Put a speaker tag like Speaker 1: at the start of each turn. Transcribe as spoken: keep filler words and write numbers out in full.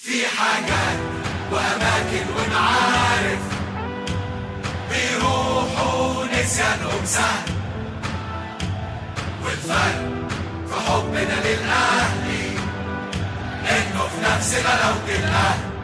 Speaker 1: في حاجات وأماكن ومعارف بيروحوا نسيانهم سهل، والفرق في حبنا للأهلي إنه في نفس غلاوة الأهل.